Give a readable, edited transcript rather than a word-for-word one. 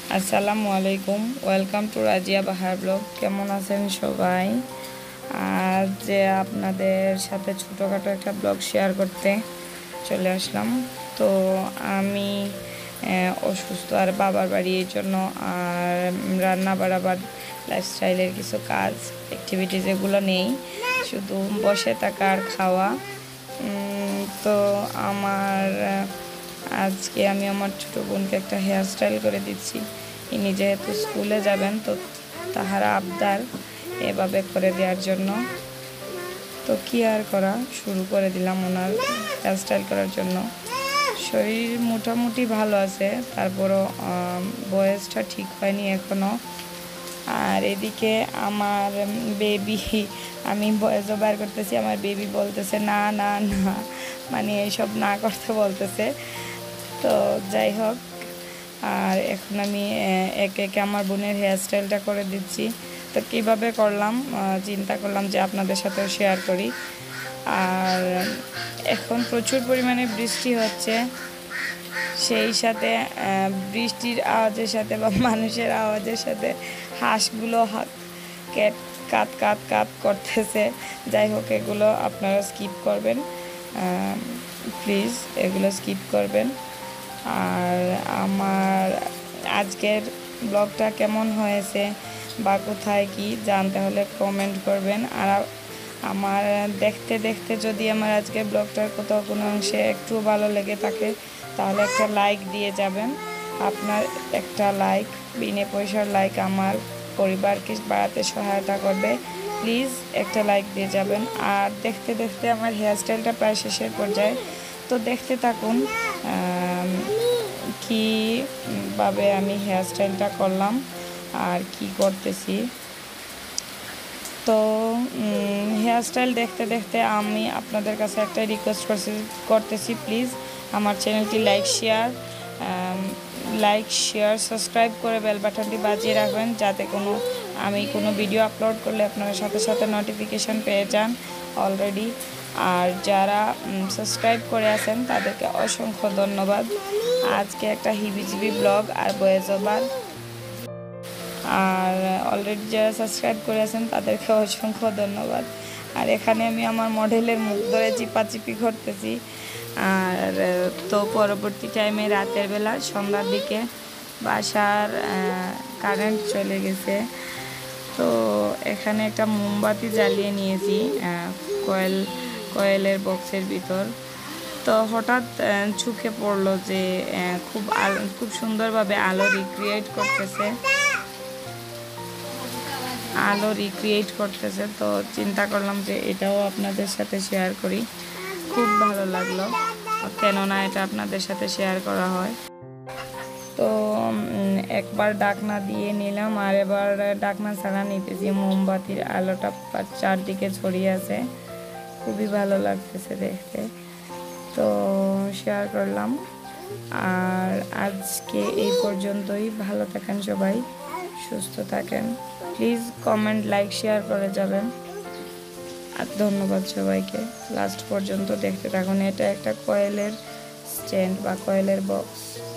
আসসালামু আলাইকুম, welcome to Razia Bahar blog. কেমন আছেন সবাই? আজ আপনাদের সাথে ছোটোখাটো একটা ব্লগ শেয়ার করতে চলে আসলাম। তো আমি অসুস্থ আর বাবার বাড়ি, এই জন্য আর রান্না বাড়া বা লাইফস্টাইলের কিছু কাজ অ্যাক্টিভিটিস এগুলো নেই, শুধু বসে থাকা আর খাওয়া। তো আজকে আমি আমার ছোটো বোনকে একটা হেয়ার স্টাইল করে দিচ্ছি। ইনি যেহেতু স্কুলে যাবেন, তো তাহারা আবদার এভাবে করে দেওয়ার জন্য। তো কি আর করা, শুরু করে দিলাম ওনার হেয়ার স্টাইল করার জন্য। শরীর মোটামুটি ভালো আছে, তারপরও বয়সটা ঠিক হয়নি এখনও। আর এদিকে আমার বেবি, আমি বয়সও বার করতেছি, আমার বেবি বলতেছে না না না, মানে এইসব না করতে বলতেছে। তো যাই হোক, আর এখন আমি একে একে আমার বোনের হেয়ার স্টাইলটা করে দিচ্ছি। তো কীভাবে করলাম চিন্তা করলাম যে আপনাদের সাথেও শেয়ার করি। আর এখন প্রচুর পরিমাণে বৃষ্টি হচ্ছে, সেই সাথে বৃষ্টির আওয়াজের সাথে বা মানুষের আওয়াজের সাথে হাঁসগুলো কাত কাত কাত করতেছে। যাই হোক, এগুলো আপনারা স্কিপ করবেন প্লিজ, এগুলো স্কিপ করবেন। আর আমার আজকের ব্লগটা কেমন হয়েছে বা কোথায় কি জানতে হলে কমেন্ট করবেন। আর আমার দেখতে দেখতে যদি আমার আজকের ব্লগটার কোথাও কোনো অংশে একটু ভালো লেগে থাকে, তাহলে একটা লাইক দিয়ে যাবেন। আপনার একটা লাইক, বিনা পয়সার লাইক, আমার পরিবারকে বাড়াতে সহায়তা করবে। প্লিজ একটা লাইক দিয়ে যাবেন। আর দেখতে দেখতে আমার হেয়ারস্টাইলটা প্রায় শেষের পর্যায়ে, তো দেখতে থাকুন কীভাবে আমি হেয়ারস্টাইলটা করলাম আর কি করতেছি। তো হেয়ারস্টাইল দেখতে দেখতে আমি আপনাদের কাছে একটা রিকোয়েস্ট করতেছি, প্লিজ আমার চ্যানেলটি লাইক শেয়ার সাবস্ক্রাইব করে বেল বাটনটি বাজিয়ে রাখবেন, যাতে আমি কোনো ভিডিও আপলোড করলে আপনারা সাথে সাথে নোটিফিকেশান পেয়ে যান অলরেডি। আর যারা সাবস্ক্রাইব করে আছেন তাদেরকে অসংখ্য ধন্যবাদ। আজকে একটা হিবিজিবি ব্লগ আর ভয়েস ওভার। আর অলরেডি যারা সাবস্ক্রাইব করে আছেন তাদেরকে অসংখ্য ধন্যবাদ। আর এখানে আমি আমার মডেলের মুখ ধরে চিপাচিপি করতেছি। আর তো পরবর্তী টাইমে রাতের বেলা সন্ধ্যার দিকে বাসার কারেন্ট চলে গেছে, তো এখানে একটা মোমবাতি জ্বালিয়ে নিয়েছি কয়েলের বক্সের ভিতর। তো হঠাৎ চোখে পড়লো যে খুব সুন্দরভাবে আলো রিক্রিয়েট করতেছে। তো চিন্তা করলাম যে এটাও আপনাদের সাথে শেয়ার করি। খুব ভালো লাগলো, কেননা এটা আপনাদের সাথে শেয়ার করা হয়। তো একবার ডাকনা দিয়ে নিলাম, আর এবার ডাকনা ছাড়া নিতেছি। মোমবাতির আলোটা চারদিকে ছড়িয়ে আছে, খুবই ভালো লাগতেছে দেখতে, তো শেয়ার করলাম। আর আজকে এই পর্যন্তই। ভালো থাকেন সবাই, সুস্থ থাকেন। প্লিজ কমেন্ট, লাইক, শেয়ার করে যাবেন। আর ধন্যবাদ সবাইকে লাস্ট পর্যন্ত দেখতে থাকুন। এটা একটা কয়েলের স্ট্যান্ড বা কয়েলের বক্স।